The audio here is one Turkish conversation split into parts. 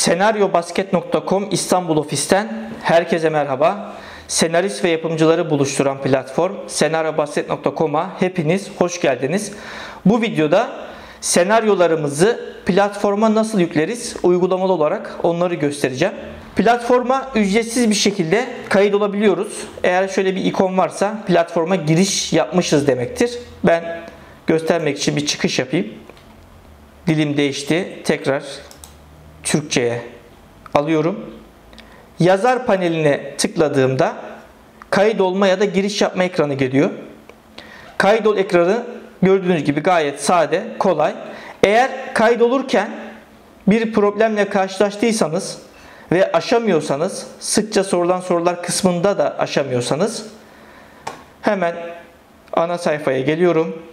Senaryobasket.com İstanbul ofisten herkese merhaba. Senarist ve yapımcıları buluşturan platform Senaryobasket.com'a hepiniz hoş geldiniz. Bu videoda senaryolarımızı platforma nasıl yükleriz uygulamalı olarak onları göstereceğim. Platforma ücretsiz bir şekilde kayıt olabiliyoruz. Eğer şöyle bir ikon varsa platforma giriş yapmışız demektir. Ben göstermek için bir çıkış yapayım. Dilim değişti. Tekrar Türkçe'ye alıyorum. Yazar paneline tıkladığımda kaydolma ya da giriş yapma ekranı geliyor. Kaydol ekranı gördüğünüz gibi gayet sade, kolay. Eğer kaydolurken bir problemle karşılaştıysanız ve aşamıyorsanız, sıkça sorulan sorular kısmında da aşamıyorsanız hemen ana sayfaya geliyorum.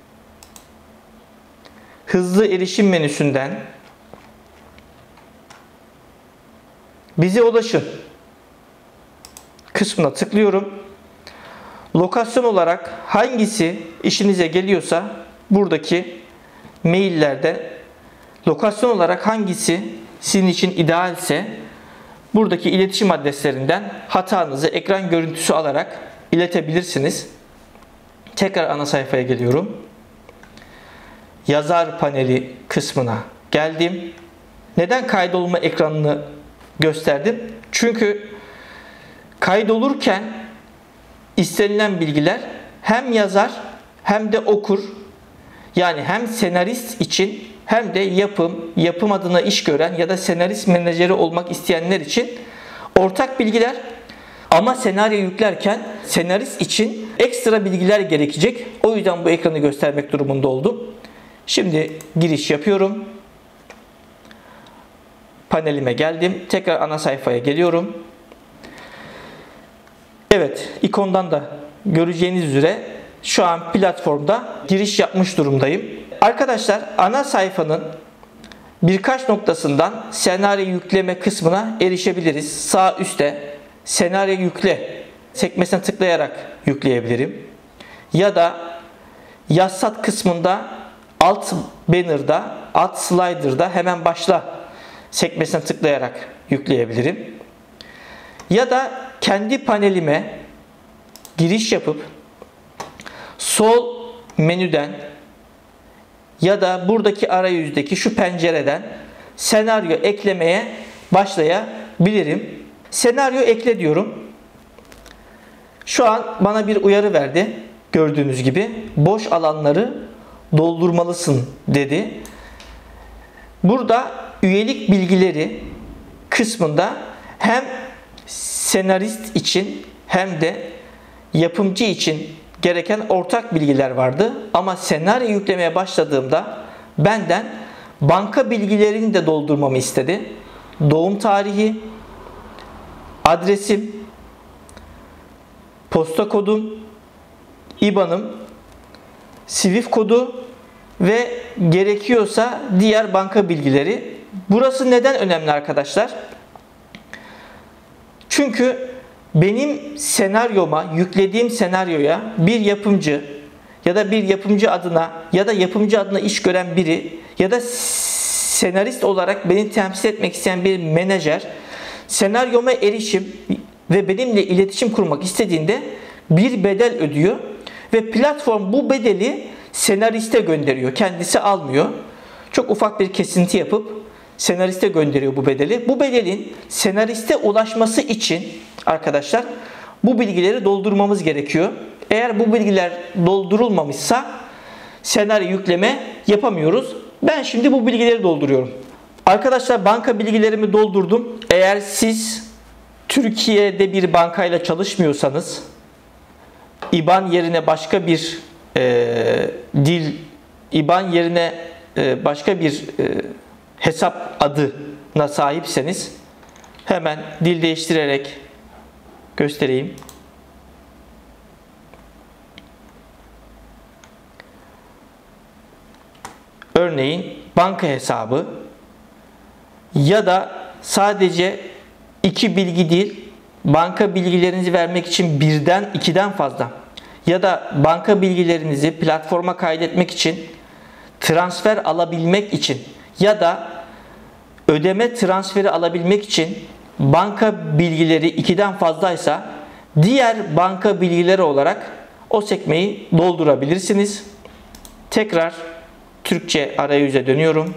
Hızlı erişim menüsünden bize ulaşın kısmına tıklıyorum. Lokasyon olarak hangisi işinize geliyorsa buradaki maillerde lokasyon olarak hangisi sizin için idealse buradaki iletişim adreslerinden hatanızı ekran görüntüsü alarak iletebilirsiniz. Tekrar ana sayfaya geliyorum. Yazar paneli kısmına geldim. Neden kaydolma ekranını gösterdim? Çünkü kaydolurken istenilen bilgiler hem yazar hem de okur, yani hem senarist için hem de yapım adına iş gören ya da senarist menajeri olmak isteyenler için ortak bilgiler, ama senaryo yüklerken senarist için ekstra bilgiler gerekecek. O yüzden bu ekranı göstermek durumunda oldum. Şimdi giriş yapıyorum. Panelime geldim. Tekrar ana sayfaya geliyorum. Evet, ikondan da göreceğiniz üzere şu an platformda giriş yapmış durumdayım. Arkadaşlar, ana sayfanın birkaç noktasından senaryo yükleme kısmına erişebiliriz. Sağ üstte senaryo yükle sekmesine tıklayarak yükleyebilirim. Ya da yazsat kısmında alt banner'da, alt slider'da hemen başla sekmesine tıklayarak yükleyebilirim. Ya da kendi panelime giriş yapıp sol menüden ya da buradaki arayüzdeki şu pencereden senaryo eklemeye başlayabilirim. Senaryo ekle diyorum. Şu an bana bir uyarı verdi. Gördüğünüz gibi boş alanları doldurmalısın dedi. Burada üyelik bilgileri kısmında hem senarist için hem de yapımcı için gereken ortak bilgiler vardı. Ama senaryo yüklemeye başladığımda benden banka bilgilerini de doldurmamı istedi. Doğum tarihi, adresim, posta kodum, IBAN'ım, SWIFT kodu ve gerekiyorsa diğer banka bilgileri. Burası neden önemli arkadaşlar? Çünkü benim senaryoma, yüklediğim senaryoya bir yapımcı ya da bir yapımcı adına ya da yapımcı adına iş gören biri ya da senarist olarak beni temsil etmek isteyen bir menajer senaryoma erişim ve benimle iletişim kurmak istediğinde bir bedel ödüyor ve platform bu bedeli senariste gönderiyor. Kendisi almıyor. Çok ufak bir kesinti yapıp senariste gönderiyor bu bedeli. Bu bedelin senariste ulaşması için arkadaşlar bu bilgileri doldurmamız gerekiyor. Eğer bu bilgiler doldurulmamışsa senaryo yükleme yapamıyoruz. Ben şimdi bu bilgileri dolduruyorum. Arkadaşlar, banka bilgilerimi doldurdum. Eğer siz Türkiye'de bir bankayla çalışmıyorsanız, IBAN yerine başka bir IBAN yerine başka bir hesap adına sahipseniz hemen dil değiştirerek göstereyim. Örneğin banka hesabı ya da sadece iki bilgi değil, banka bilgilerinizi vermek için birden, ikiden fazla ya da banka bilgilerinizi platforma kaydetmek için, transfer alabilmek için ya da ödeme transferi alabilmek için banka bilgileri 2'den fazlaysa diğer banka bilgileri olarak o sekmeyi doldurabilirsiniz. Tekrar Türkçe arayüze dönüyorum.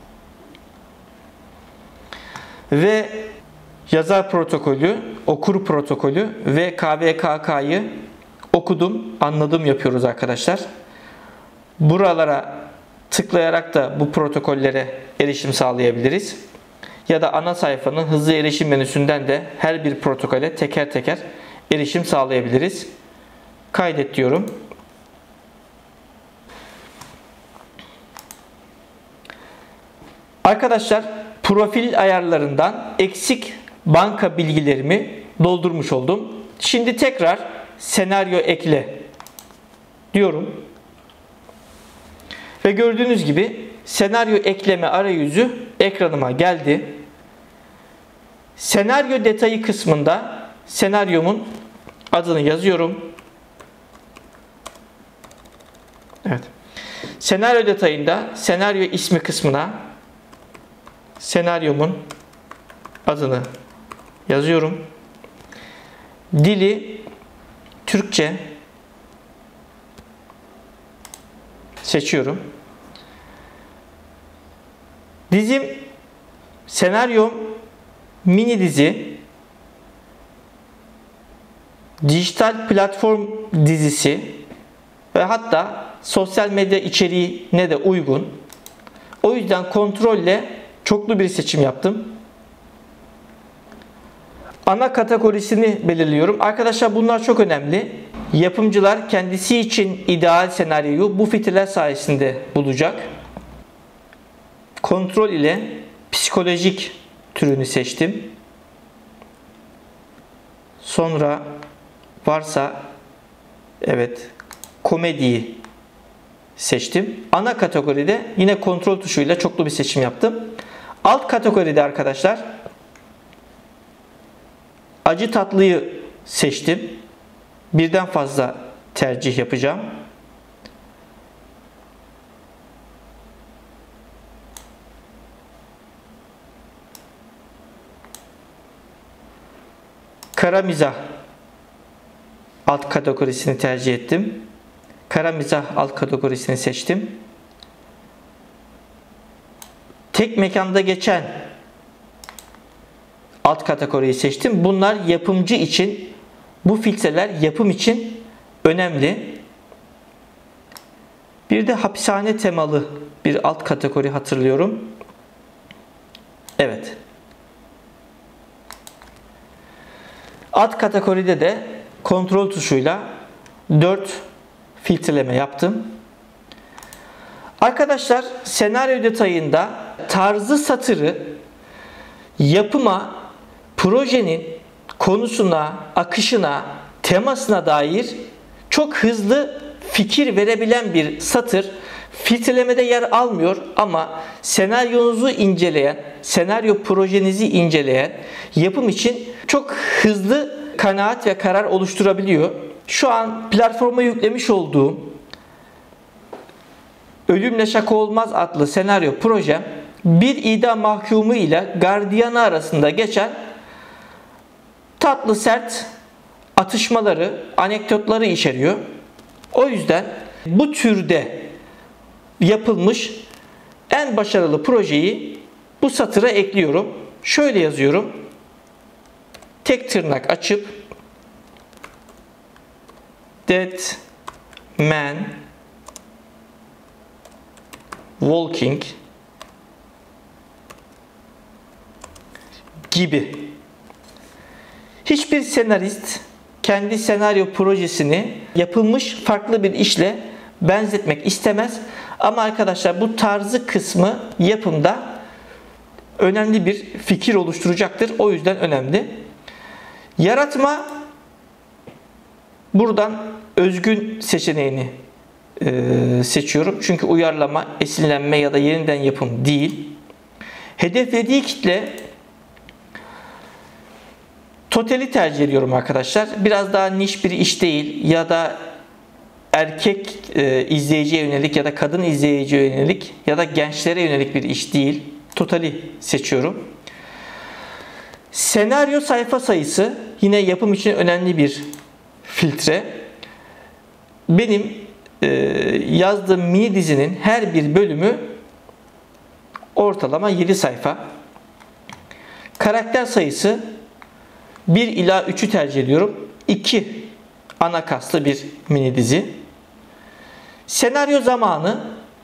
Ve yazar protokolü, okur protokolü ve KVKK'yı okudum, anladım yapıyoruz arkadaşlar. Buralara tıklayarak da bu protokollere erişim sağlayabiliriz. Ya da ana sayfanın hızlı erişim menüsünden de her bir protokole teker teker erişim sağlayabiliriz. Kaydet diyorum. Arkadaşlar, profil ayarlarından eksik banka bilgilerimi doldurmuş oldum. Şimdi tekrar senaryo ekle diyorum. Ve gördüğünüz gibi senaryo ekleme arayüzü ekranıma geldi. Senaryo detayı kısmında senaryomun adını yazıyorum. Evet. Senaryo detayında senaryo ismi kısmına senaryomun adını yazıyorum. Dili Türkçe seçiyorum. Dizim, senaryom mini dizi, dijital platform dizisi ve hatta sosyal medya içeriğine de uygun. O yüzden kontrolle çoklu bir seçim yaptım. Ana kategorisini belirliyorum. Arkadaşlar, bunlar çok önemli. Yapımcılar kendisi için ideal senaryoyu bu filtreler sayesinde bulacak. Kontrol ile psikolojik türünü seçtim. Sonra varsa evet komediyi seçtim. Ana kategoride yine kontrol tuşuyla çoklu bir seçim yaptım. Alt kategoride arkadaşlar acı tatlıyı seçtim. Birden fazla tercih yapacağım. Kara mizah alt kategorisini tercih ettim. Kara mizah alt kategorisini seçtim. Tek mekanda geçen alt kategoriyi seçtim. Bunlar yapımcı için, bu filtreler yapım için önemli. Bir de hapishane temalı bir alt kategori hatırlıyorum. Evet. Alt kategoride de kontrol tuşuyla 4 filtreleme yaptım. Arkadaşlar, senaryo detayında tarzı satırı yapıma, projenin konusuna, akışına, temasına dair çok hızlı fikir verebilen bir satır filtrelemede yer almıyor ama senaryonuzu inceleyen, senaryo projenizi inceleyen yapım için çok hızlı kanaat ve karar oluşturabiliyor. Şu an platforma yüklemiş olduğum Ölümle Şaka Olmaz adlı senaryo projem bir idam mahkumu ile gardiyanı arasında geçen tatlı sert atışmaları, anekdotları içeriyor. O yüzden bu türde yapılmış en başarılı projeyi bu satıra ekliyorum. Şöyle yazıyorum. Tek tırnak açıp Dead Man Walking gibi. Hiçbir senarist kendi senaryo projesini yapılmış farklı bir işle benzetmek istemez. Ama arkadaşlar, bu tarzı kısmı yapımda önemli bir fikir oluşturacaktır. O yüzden önemli. Yaratma, buradan özgün seçeneğini seçiyorum. Çünkü uyarlama, esinlenme ya da yeniden yapım değil. Hedeflediği kitle totali tercih ediyorum arkadaşlar. Biraz daha niş bir iş değil ya da erkek izleyiciye yönelik ya da kadın izleyiciye yönelik ya da gençlere yönelik bir iş değil. totali seçiyorum. Senaryo sayfa sayısı yine yapım için önemli bir filtre. Benim yazdığım mini dizinin her bir bölümü ortalama 7 sayfa. Karakter sayısı 1 ila 3'ü tercih ediyorum. 2 ana kaslı bir mini dizi. Senaryo zamanı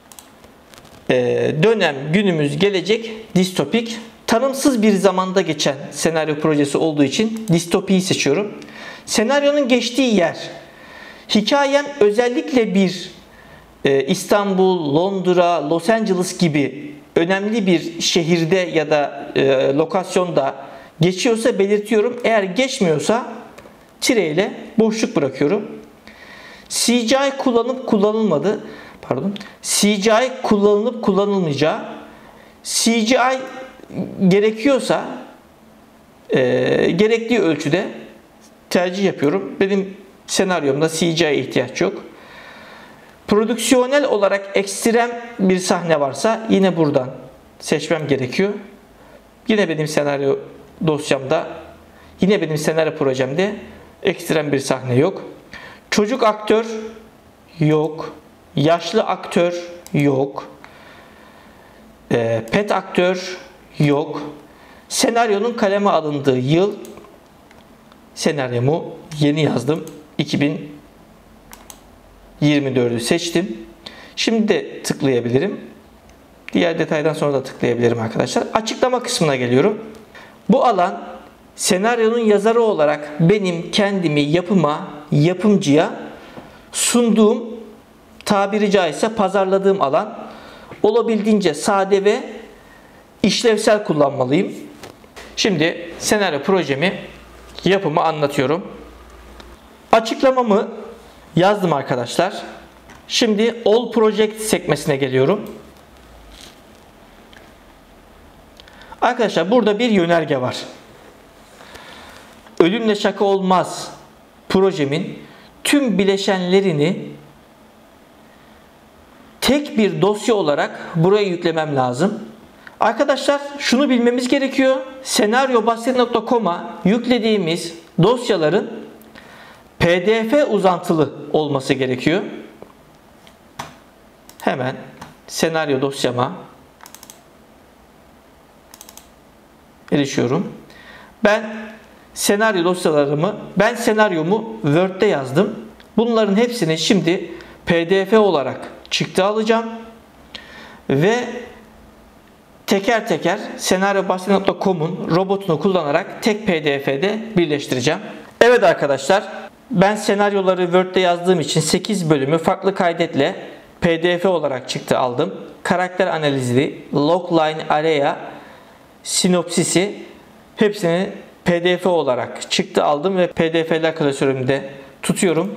dönem, günümüz, gelecek, distopik. Tanımsız bir zamanda geçen senaryo projesi olduğu için distopiyi seçiyorum. Senaryonun geçtiği yer. Hikayem özellikle bir İstanbul, Londra, Los Angeles gibi önemli bir şehirde ya da lokasyonda geçiyorsa belirtiyorum. Eğer geçmiyorsa tireyle boşluk bırakıyorum. CGI kullanıp kullanılmayacağı, CGI gerekiyorsa gerektiği ölçüde tercih yapıyorum. Benim senaryomda CGI'ye ihtiyaç yok. Prodüksiyonel olarak ekstrem bir sahne varsa yine buradan seçmem gerekiyor. Yine benim senaryo dosyamda, yine benim senaryo projemde ekstrem bir sahne yok. Çocuk aktör yok. Yaşlı aktör yok. Pet aktör yok. Senaryonun kaleme alındığı yıl, senaryomu yeni yazdım. 2024'ü seçtim. Şimdi de tıklayabilirim. Diğer detaydan sonra da tıklayabilirim arkadaşlar. Açıklama kısmına geliyorum. Bu alan senaryonun yazarı olarak benim kendimi yapımcıya sunduğum, tabiri caizse pazarladığım alan. Olabildiğince sade ve işlevsel kullanmalıyım. Şimdi senaryo projemi, yapımı anlatıyorum. Açıklamamı yazdım arkadaşlar. Şimdi All Project sekmesine geliyorum. Arkadaşlar burada bir yönerge var. Ölümle şaka olmaz projemin tüm bileşenlerini tek bir dosya olarak buraya yüklemem lazım. Arkadaşlar şunu bilmemiz gerekiyor. Senaryobasit.com'a yüklediğimiz dosyaların PDF uzantılı olması gerekiyor. Hemen senaryo dosyama erişiyorum. Ben senaryomu Word'de yazdım. Bunların hepsini şimdi PDF olarak çıktı alacağım ve teker teker senaryobasit.com'un robotunu kullanarak tek PDF'de birleştireceğim. Evet arkadaşlar, ben senaryoları Word'de yazdığım için 8 bölümü farklı kaydetle PDF olarak çıktı aldım. Karakter analizi, logline, area, sinopsisi hepsini PDF olarak çıktı aldım ve PDF'ler klasörümde tutuyorum.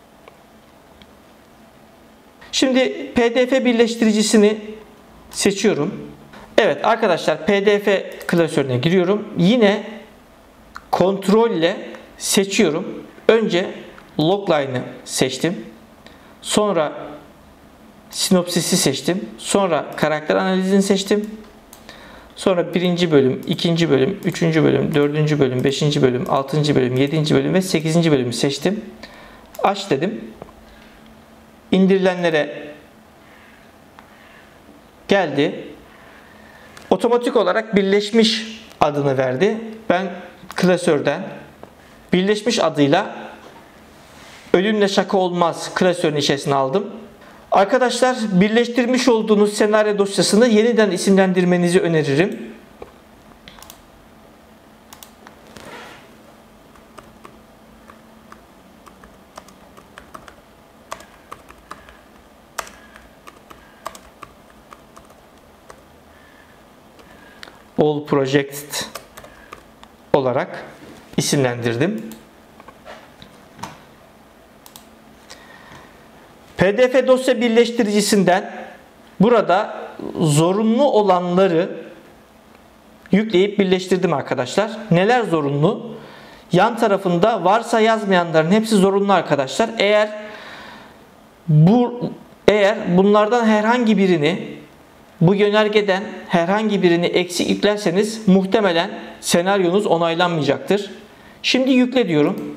Şimdi PDF birleştiricisini seçiyorum. Evet arkadaşlar, PDF klasörüne giriyorum. Yine kontrolle seçiyorum. Önce logline'ı seçtim. Sonra sinopsisi seçtim. Sonra karakter analizini seçtim. Sonra 1. bölüm, 2. bölüm, 3. bölüm, 4. bölüm, 5. bölüm, 6. bölüm, 7. bölüm ve 8. bölümü seçtim. Aç dedim. İndirilenlere geldi. Otomatik olarak birleşmiş adını verdi. Ben klasörden birleşmiş adıyla Ölümle Şaka Olmaz klasörün içerisine aldım. Arkadaşlar, birleştirmiş olduğunuz senaryo dosyasını yeniden isimlendirmenizi öneririm. All Project olarak isimlendirdim. PDF dosya birleştiricisinden burada zorunlu olanları yükleyip birleştirdim arkadaşlar. Neler zorunlu? Yan tarafında varsa yazmayanların hepsi zorunlu arkadaşlar. Eğer bunlardan herhangi birini bu yönergeden herhangi birini eksik yüklerseniz muhtemelen senaryonuz onaylanmayacaktır. Şimdi yükle diyorum.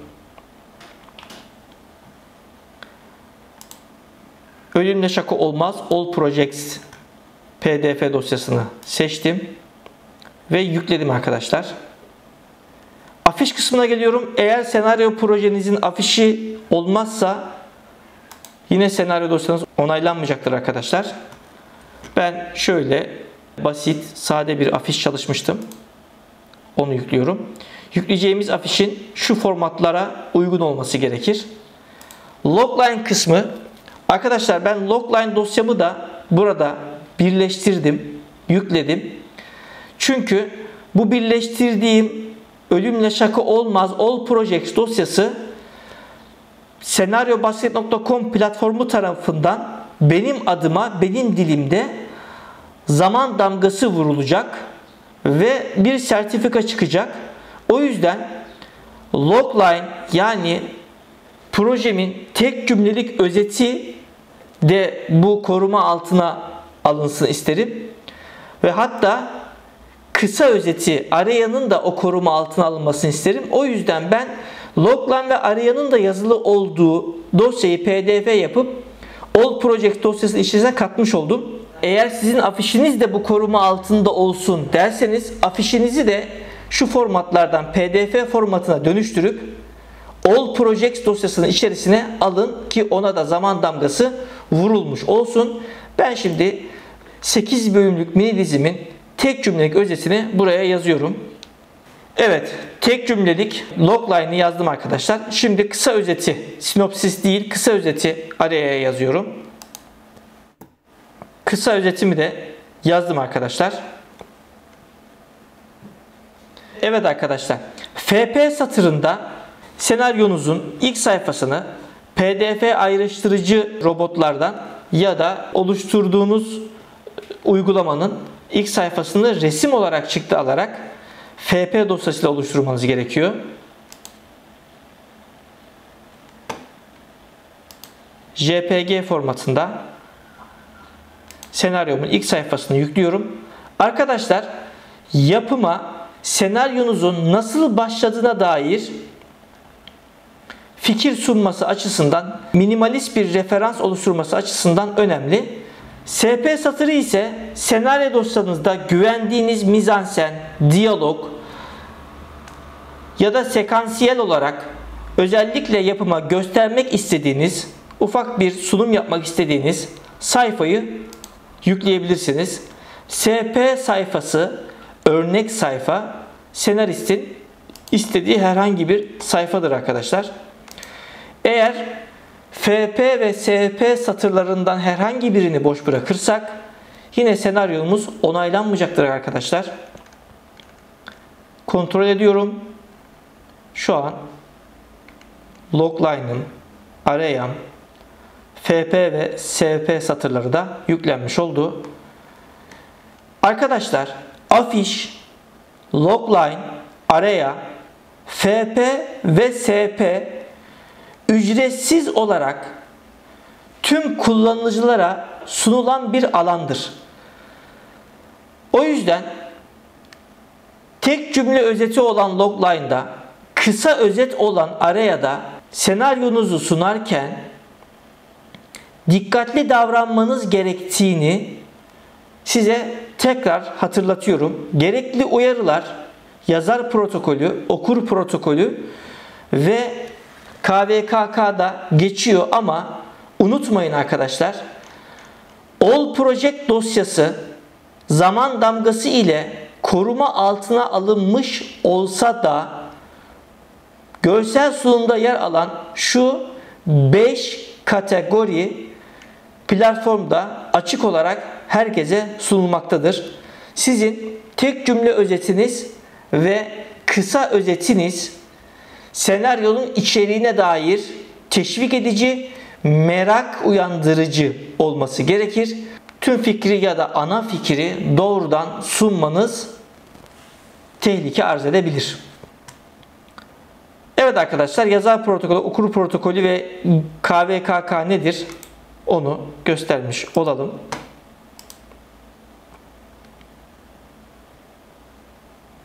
Ölümle şaka olmaz. All Projects PDF dosyasını seçtim ve yükledim arkadaşlar. Afiş kısmına geliyorum. Eğer senaryo projenizin afişi olmazsa yine senaryo dosyanız onaylanmayacaktır arkadaşlar. Ben şöyle basit, sade bir afiş çalışmıştım. Onu yüklüyorum. Yükleyeceğimiz afişin şu formatlara uygun olması gerekir. Logline kısmı. Arkadaşlar ben logline dosyamı da burada birleştirdim, yükledim. Çünkü bu birleştirdiğim ölümle şaka olmaz All Projects dosyası senaryobasket.com platformu tarafından benim adıma, benim dilimde zaman damgası vurulacak ve bir sertifika çıkacak. O yüzden logline, yani projemin tek cümlelik özeti de bu koruma altına alınsın isterim. Ve hatta kısa özeti, Araya'nın da o koruma altına alınmasını isterim. O yüzden ben logline ve Araya'nın da yazılı olduğu dosyayı PDF yapıp All Project dosyasının içerisine katmış oldum. Eğer sizin afişiniz de bu koruma altında olsun derseniz afişinizi de şu formatlardan PDF formatına dönüştürüp All Projects dosyasının içerisine alın ki ona da zaman damgası vurulmuş olsun. Ben şimdi 8 bölümlük mini dizimin tek cümlelik özetini buraya yazıyorum. Evet, tek cümlelik logline'ı yazdım arkadaşlar. Şimdi kısa özeti, sinopsis değil kısa özeti araya yazıyorum. Kısa özetimi de yazdım arkadaşlar. Evet arkadaşlar, FP satırında senaryonuzun ilk sayfasını PDF ayrıştırıcı robotlardan ya da oluşturduğunuz uygulamanın ilk sayfasını resim olarak çıktı alarak FP dosyasıyla oluşturmanız gerekiyor. JPG formatında senaryomun ilk sayfasını yüklüyorum. Arkadaşlar, yapıma senaryonuzun nasıl başladığına dair fikir sunması açısından, minimalist bir referans oluşturması açısından önemli. SP satırı ise senaryo dosyanızda güvendiğiniz mizansen, diyalog ya da sekansiyel olarak özellikle yapıma göstermek istediğiniz, ufak bir sunum yapmak istediğiniz sayfayı yükleyebilirsiniz. SP sayfası, örnek sayfa, senaristin istediği herhangi bir sayfadır arkadaşlar. Eğer FP ve SP satırlarından herhangi birini boş bırakırsak yine senaryomuz onaylanmayacaktır arkadaşlar. Kontrol ediyorum. Şu an logline'ın, Araya'm, FP ve SP satırları da yüklenmiş oldu. Arkadaşlar, afiş, logline, Araya, FP ve SP ücretsiz olarak tüm kullanıcılara sunulan bir alandır. O yüzden tek cümle özeti olan logline'da, kısa özet olan Araya'da senaryonuzu sunarken dikkatli davranmanız gerektiğini size tekrar hatırlatıyorum. Gerekli uyarılar, yazar protokolü, okur protokolü ve KVKK'da geçiyor ama unutmayın arkadaşlar, All Project dosyası zaman damgası ile koruma altına alınmış olsa da görsel sunumda yer alan şu 5 kategori platformda açık olarak herkese sunulmaktadır. Sizin tek cümle özetiniz ve kısa özetiniz senaryonun içeriğine dair teşvik edici, merak uyandırıcı olması gerekir. Tüm fikri ya da ana fikri doğrudan sunmanız tehlike arz edebilir. Evet arkadaşlar, yazar protokolü, okur protokolü ve KVKK nedir? Onu göstermiş olalım.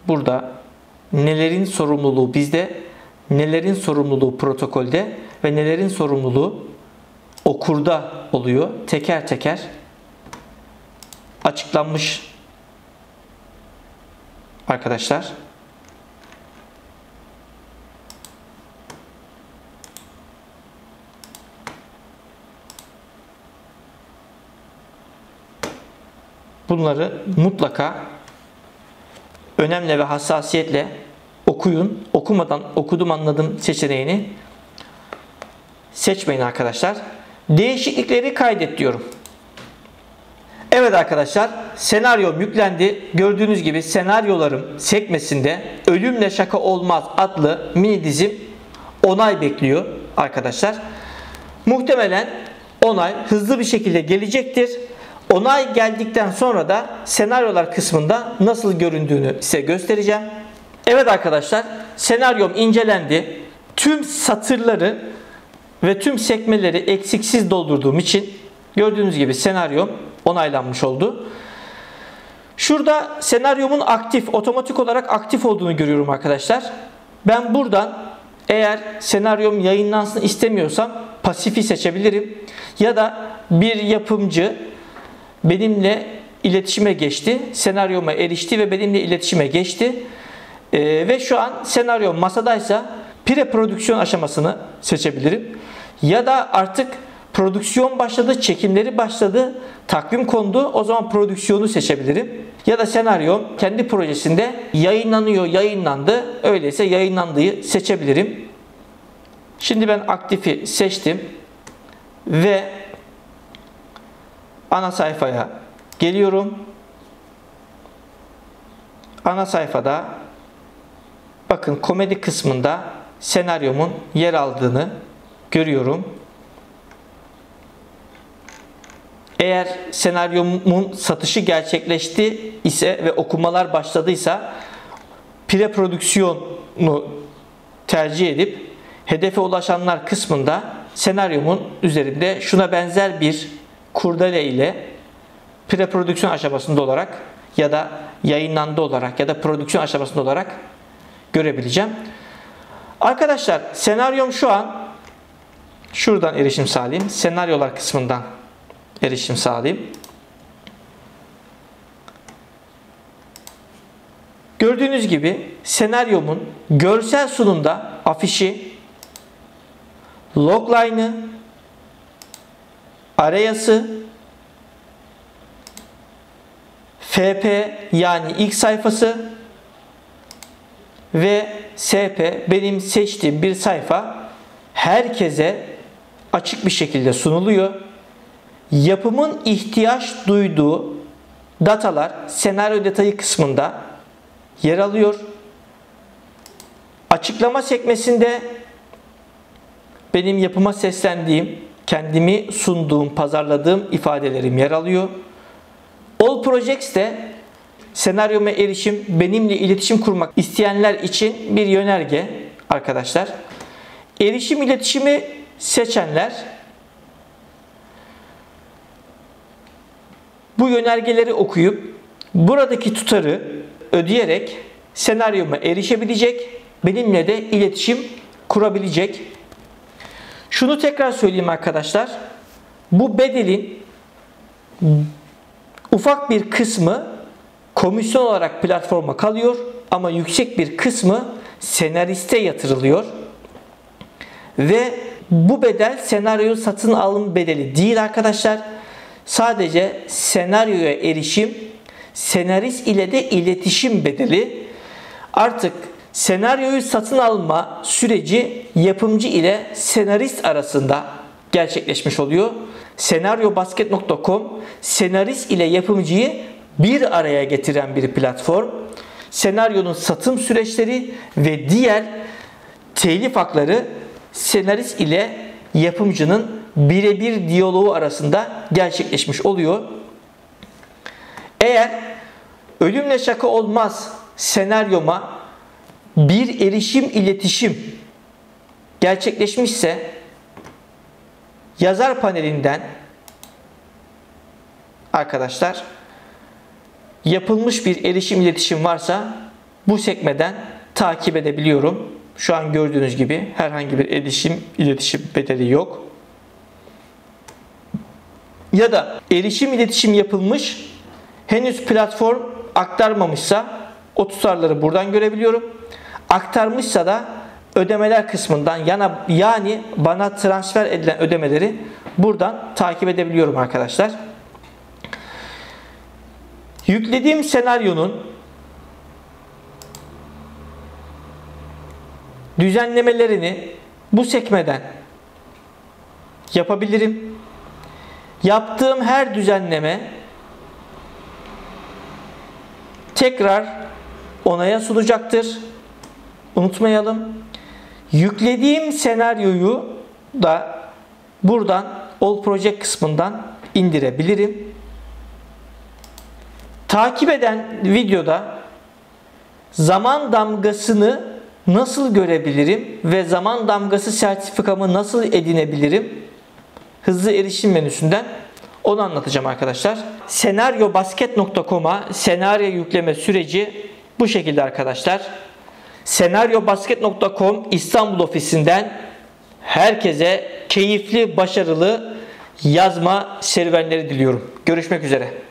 burada nelerin sorumluluğu bizde, nelerin sorumluluğu protokolde ve nelerin sorumluluğu okurda oluyor. Teker teker açıklanmış arkadaşlar. Bunları mutlaka önemli ve hassasiyetle okuyun. Okumadan okudum anladım seçeneğini seçmeyin arkadaşlar. Değişiklikleri kaydet diyorum. Evet arkadaşlar, senaryom yüklendi. Gördüğünüz gibi senaryolarım sekmesinde Ölümle Şaka Olmaz adlı mini dizim onay bekliyor arkadaşlar. Muhtemelen onay hızlı bir şekilde gelecektir. Onay geldikten sonra da senaryolar kısmında nasıl göründüğünü size göstereceğim. Evet arkadaşlar, senaryom incelendi. Tüm satırları ve tüm sekmeleri eksiksiz doldurduğum için gördüğünüz gibi senaryom onaylanmış oldu. Şurada senaryomun otomatik olarak aktif olduğunu görüyorum arkadaşlar. Ben buradan eğer senaryom yayınlansın istemiyorsam pasifi seçebilirim. Ya da bir yapımcı benimle iletişime geçti, senaryoma erişti ve benimle iletişime geçti. Ve şu an senaryom masadaysa pre-prodüksiyon aşamasını seçebilirim. Ya da artık prodüksiyon başladı, çekimleri başladı, takvim kondu, o zaman prodüksiyonu seçebilirim. Ya da senaryom kendi projesinde yayınlanıyor, yayınlandı, öyleyse yayınlandığı seçebilirim. Şimdi ben aktifi seçtim ve ana sayfaya geliyorum. Ana sayfada bakın komedi kısmında senaryomun yer aldığını görüyorum. Eğer senaryomun satışı gerçekleşti ise ve okumalar başladıysa pre-prodüksiyonu tercih edip hedefe ulaşanlar kısmında senaryomun üzerinde şuna benzer bir kurdele ile pre-prodüksiyon aşamasında olarak ya da yayınlandı olarak ya da prodüksiyon aşamasında olarak görebileceğim. Arkadaşlar senaryom şu an şuradan erişim sağlayayım. Senaryolar kısmından erişim sağlayayım. Gördüğünüz gibi senaryomun görsel sunumda afişi, logline'ı, arayası, FP yani ilk sayfası ve SP benim seçtiğim bir sayfa herkese açık bir şekilde sunuluyor. Yapımın ihtiyaç duyduğu datalar senaryo detayı kısmında yer alıyor. Açıklama sekmesinde benim yapıma seslendiğim, kendimi sunduğum, pazarladığım ifadelerim yer alıyor. All Projects'te senaryoma erişim, benimle iletişim kurmak isteyenler için bir yönerge arkadaşlar. Erişim iletişimi seçenler bu yönergeleri okuyup buradaki tutarı ödeyerek senaryoma erişebilecek, benimle de iletişim kurabilecek. Şunu tekrar söyleyeyim arkadaşlar. Bu bedelin ufak bir kısmı komisyon olarak platforma kalıyor ama yüksek bir kısmı senariste yatırılıyor. Ve bu bedel senaryo satın alım bedeli değil arkadaşlar. Sadece senaryoya erişim, senarist ile de iletişim bedeli. Artık senaryoyu satın alma süreci yapımcı ile senarist arasında gerçekleşmiş oluyor. Senaryobasket.com senarist ile yapımcıyı bir araya getiren bir platform. Senaryonun satım süreçleri ve diğer telif hakları senarist ile yapımcının birebir diyaloğu arasında gerçekleşmiş oluyor. Eğer Ölümle Şaka Olmaz senaryoma bir erişim iletişim gerçekleşmişse yazar panelinden arkadaşlar yapılmış bir erişim iletişim varsa bu sekmeden takip edebiliyorum. Şu an gördüğünüz gibi herhangi bir iletişim bedeli yok. Ya da iletişim yapılmış, henüz platform aktarmamışsa o tutarları buradan görebiliyorum. Aktarmışsa da ödemeler kısmından yani bana transfer edilen ödemeleri buradan takip edebiliyorum arkadaşlar. Yüklediğim senaryonun düzenlemelerini bu sekmeden yapabilirim. Yaptığım her düzenleme tekrar onaya sunacaktır. Unutmayalım. Yüklediğim senaryoyu da buradan All Project kısmından indirebilirim. Takip eden videoda zaman damgasını nasıl görebilirim ve zaman damgası sertifikamı nasıl edinebilirim? Hızlı erişim menüsünden onu anlatacağım arkadaşlar. Senaryobasket.com'a senaryo yükleme süreci bu şekilde arkadaşlar. Senaryobasket.com İstanbul ofisinden herkese keyifli, başarılı yazma serüvenleri diliyorum. Görüşmek üzere.